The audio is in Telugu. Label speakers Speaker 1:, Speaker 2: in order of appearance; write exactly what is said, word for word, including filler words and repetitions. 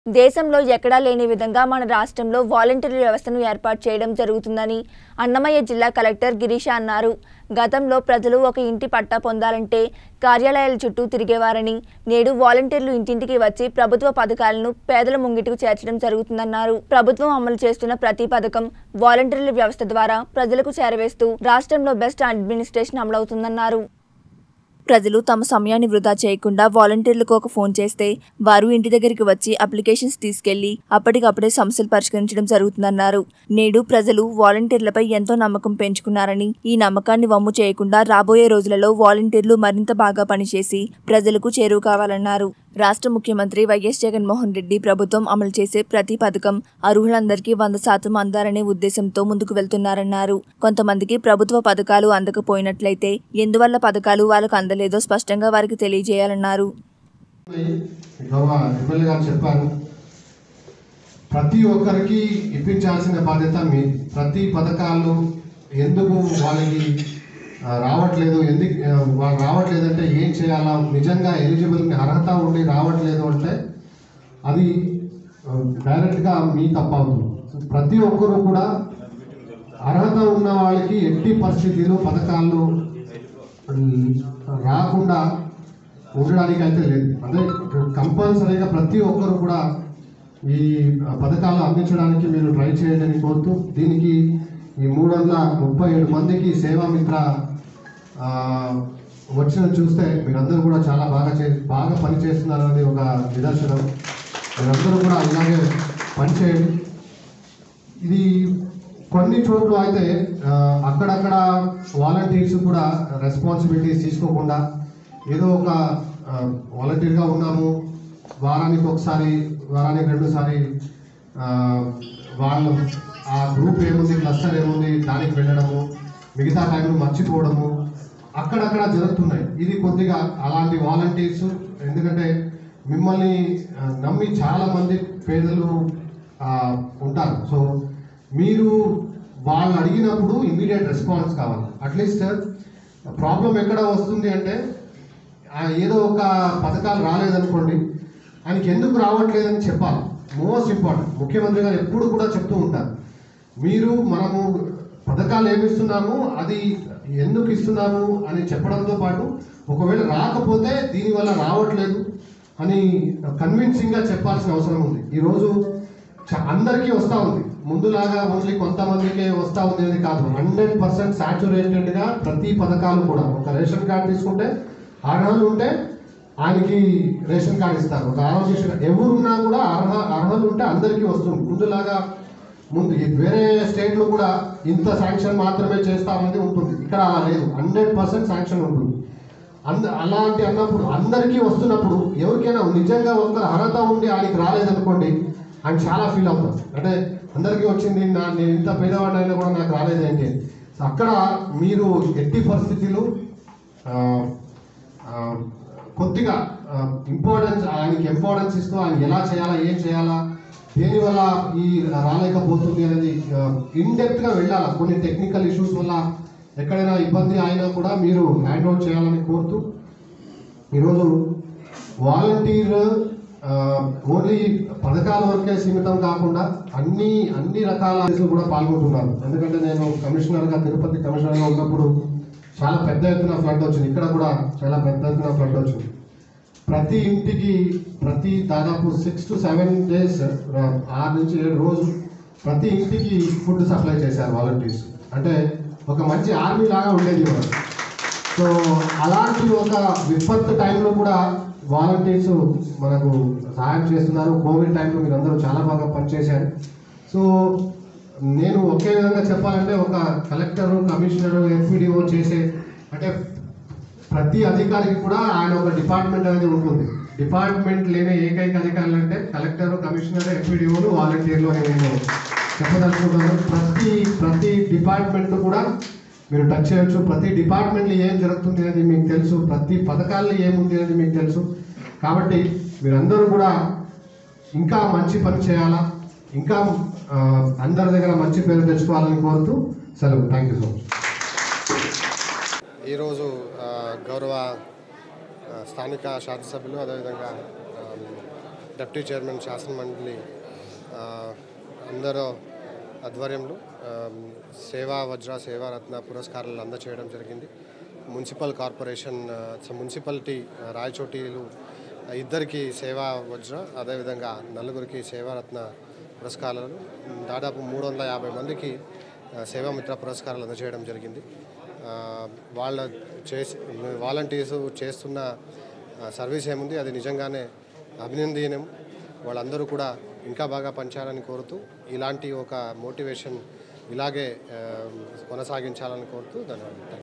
Speaker 1: దేశంలో ఎక్కడా లేని విధంగా మన రాష్ట్రంలో వాలంటీర్ వ్యవస్థను ఏర్పాటు చేయడం జరుగుతుందని అన్నమయ్య జిల్లా కలెక్టర్ గిరీష అన్నారు. గతంలో ప్రజలు ఒక ఇంటి పట్టా పొందాలంటే కార్యాలయాల చుట్టూ తిరిగేవారని, నేడు వాలంటీర్లు ఇంటింటికి వచ్చి ప్రభుత్వ పథకాలను పేదల ముంగిటికి చేర్చడం జరుగుతుందన్నారు. ప్రభుత్వం అమలు చేస్తున్న ప్రతి పథకం వాలంటీర్ల వ్యవస్థ ద్వారా ప్రజలకు చేరవేస్తూ రాష్ట్రంలో బెస్ట్ అడ్మినిస్ట్రేషన్ అమలవుతుందన్నారు. ప్రజలు తమ సమయాన్ని వృధా చేయకుండా వాలంటీర్లకు ఒక ఫోన్ చేస్తే వారు ఇంటి దగ్గరికి వచ్చి అప్లికేషన్స్ తీసుకెళ్లి అప్పటికప్పుడే సమస్యలు పరిష్కరించడం జరుగుతుందన్నారు. నేడు ప్రజలు వాలంటీర్లపై ఎంతో నమ్మకం పెంచుకున్నారని, ఈ నమ్మకాన్ని వమ్ము చేయకుండా రాబోయే రోజులలో వాలంటీర్లు మరింత బాగా పనిచేసి ప్రజలకు చేరువ కావాలన్నారు. రాష్ట్ర ముఖ్యమంత్రి వైఎస్ జగన్మోహన్ రెడ్డి ప్రభుత్వం అమలు చేసే ప్రతి పథకం అర్హులందరికీ వంద శాతం అందాలనే ఉద్దేశంతో ముందుకు వెళ్తున్నారన్నారు. కొంతమందికి ప్రభుత్వ పథకాలు అందకపోయినట్లయితే ఎందువల్ల పథకాలు వాళ్ళకు అందలేదో స్పష్టంగా వారికి తెలియజేయాలన్నారు.
Speaker 2: ప్రతి ఒక్కరికి ఇప్పించాల్సిన బాధ్యత మీ. ప్రతి పథకాలు ఎందుకు వాళ్ళకి రావట్లేదు, ఎందుకు వాళ్ళు రావట్లేదు అంటే ఏం చేయాలా, నిజంగా ఎలిజిబుల్ అర్హత ఉండి రావట్లేదు అంటే అది డైరెక్ట్గా మీ తప్పవుతుంది. ప్రతి ఒక్కరు కూడా అర్హత ఉన్న వాళ్ళకి ఎట్టి పరిస్థితులు పథకాలు రాకుండా ఉండడానికి అయితే లేదు. అంటే కంపల్సరీగా ప్రతి ఒక్కరు కూడా ఈ పథకాలు అందించడానికి మీరు ట్రై చేయండి అని కోరుతూ, దీనికి ఈ మూడు వందల ముప్పై ఏడు మందికి సేవామిత్ర వచ్చిన చూస్తే మీరందరూ కూడా చాలా బాగా చే బాగా పనిచేస్తున్నారని ఒక నిదర్శనం. మీరందరూ కూడా ఇలాగే పనిచేయండి. ఇది కొన్ని చోట్ల అయితే అక్కడక్కడ వాలంటీర్స్ కూడా రెస్పాన్సిబిలిటీస్ తీసుకోకుండా ఏదో ఒక వాలంటీర్గా ఉన్నాము, వారానికి ఒకసారి వారానికి రెండుసారి వాళ్ళు ఆ గ్రూప్ ఏముంది, క్లస్టర్ ఏముంది దానికి వెళ్ళడము, మిగతా టైంలో మర్చిపోవడము అక్కడక్కడ జరుగుతున్నాయి. ఇది కొద్దిగా అలాంటి వాలంటీర్స్, ఎందుకంటే మిమ్మల్ని నమ్మి చాలామంది పేదలు ఉంటారు. సో మీరు వాళ్ళు అడిగినప్పుడు ఇమ్మీడియట్ రెస్పాన్స్ కావాలి. అట్లీస్ట్ ప్రాబ్లం ఎక్కడ వస్తుంది అంటే ఏదో ఒక పథకాలు రాలేదనుకోండి, ఆయనకి ఎందుకు రావట్లేదని చెప్పాలి. Most important. ముఖ్యమంత్రి గారు ఎప్పుడు కూడా చెప్తూ ఉంటారు, మీరు మనము పథకాలు ఏమి ఇస్తున్నాము, అది ఎందుకు ఇస్తున్నాము అని చెప్పడంతో పాటు ఒకవేళ రాకపోతే దీనివల్ల రావట్లేదు అని కన్విన్సింగ్గా చెప్పాల్సిన అవసరం ఉంది. ఈరోజు అందరికీ వస్తూ ఉంది, ముందులాగా ఓన్లీ కొంతమందికే వస్తూ ఉంది అనేది కాదు. హండ్రెడ్ పర్సెంట్ సాచురేటెడ్గా ప్రతి పథకాలు కూడా, ఒక రేషన్ కార్డు తీసుకుంటే అర్హులు ఉంటే ఆయనకి రేషన్ కార్డు ఇస్తారు. ఒక ఆరోగ్య ఎవరున్నా కూడా అర్హ అర్హులు ఉంటే అందరికీ వస్తుంది. ముందులాగా ముందు వేరే స్టేట్లో కూడా ఇంత శాంక్షన్ మాత్రమే చేస్తామని ఉంటుంది, ఇక్కడ అలా లేదు. హండ్రెడ్ పర్సెంట్ శాంక్షన్ ఉంటుంది. అంద అలాంటి అన్నప్పుడు అందరికీ వస్తున్నప్పుడు ఎవరికైనా నిజంగా ఒక అర్హత ఉండి ఆయనకి రాలేదనుకోండి, ఆయన చాలా ఫీల్ అవుతారు. అంటే అందరికీ వచ్చింది, నా నేను ఇంత పేదవాడినైనా కూడా నాకు రాలేదేంటి. అక్కడ మీరు ఎట్టి పరిస్థితులు కొద్దిగా ఇంపార్టెన్స్ ఆయనకి ఇంపార్టెన్స్ ఇస్తూ ఆయన ఎలా చేయాలా, ఏం చేయాలా, దేనివల్ల ఈ రాలేకపోతుంది అనేది ఇన్డెప్త్గా వెళ్ళాలి. కొన్ని టెక్నికల్ ఇష్యూస్ వల్ల ఎక్కడైనా ఇబ్బంది అయినా కూడా మీరు హ్యాండ్ అవుట్ చేయాలని కోరుతూ, ఈరోజు వాలంటీర్ ఓన్లీ పథకాల వరకే సీమితం కాకుండా అన్ని అన్ని రకాల కూడా పాల్గొంటున్నారు. ఎందుకంటే నేను కమిషనర్గా తిరుపతి కమిషనర్గా ఉన్నప్పుడు చాలా పెద్ద ఎత్తున ఫ్లడ్ వచ్చింది. ఇక్కడ కూడా చాలా పెద్ద ఎత్తున ఫ్లడ్ వచ్చింది. ప్రతి ఇంటికి ప్రతి దాదాపు సిక్స్ టు సెవెన్ డేస్ ఆరు నుంచి ఏడు రోజులు ప్రతి ఇంటికి ఫుడ్ సప్లై చేశారు వాలంటీర్స్. అంటే ఒక మంచి ఆర్మీ లాగా ఉండేది మనం. సో అలాంటి ఒక విపత్తు టైంలో కూడా వాలంటీర్స్ మనకు సహాయం చేస్తున్నారు. కోవిడ్ టైంలో మీరు అందరూ చాలా బాగా పనిచేశారు. సో నేను ఒకే విధంగా చెప్పాలంటే ఒక కలెక్టరు, కమిషనరు, ఎఫ్పిడిఓ చేసే అంటే ప్రతి అధికారికి కూడా ఆయన ఒక డిపార్ట్మెంట్ అనేది ఉంటుంది. డిపార్ట్మెంట్ లేని ఏకైక అధికారులు అంటే కలెక్టర్, కమిషనర్, ఎఫ్పిడిఓలు, వాలంటీర్లు అని నేను చెప్పదలుచుకుంటున్నాను. ప్రతి ప్రతి డిపార్ట్మెంట్ కూడా మీరు టచ్ చేయొచ్చు. ప్రతి డిపార్ట్మెంట్లో ఏం జరుగుతుంది అనేది మీకు తెలుసు, ప్రతి పథకాల్లో ఏముంది అనేది మీకు తెలుసు. కాబట్టి మీరందరూ కూడా ఇంకా మంచి పని చేయాలా, ఇంకా అందరి దగ్గర మంచి పేరు తెచ్చుకోవాలని కోరుతూ సెలవు. Thank you so much.
Speaker 3: ఈరోజు గౌరవ స్థానిక శాసనసభ్యులు అదేవిధంగా డిప్యూటీ చైర్మన్ శాసన మండలి అందరూ ఆధ్వర్యంలో సేవా వజ్ర సేవారత్న పురస్కారాలు అందజేయడం జరిగింది. మున్సిపల్ కార్పొరేషన్ మున్సిపాలిటీ రాయచోటిలు ఇద్దరికి సేవా వజ్ర, అదేవిధంగా నలుగురికి సేవారత్న పురస్కారాలు, దాదాపు మూడు వందల యాభై మందికి సేవామిత్ర పురస్కారాలు అందజేయడం జరిగింది. వాళ్ళ చేసి వాలంటీర్స్ చేస్తున్న సర్వీస్ ఏముంది అది నిజంగానే అభినందనీయం. వాళ్ళందరూ కూడా ఇంకా బాగా పనిచేయాలని కోరుతూ ఇలాంటి ఒక మోటివేషన్ ఇలాగే కొనసాగించాలని కోరుతూ ధన్యవాదాలు.